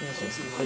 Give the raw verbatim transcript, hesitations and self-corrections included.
よろしいですか。はい。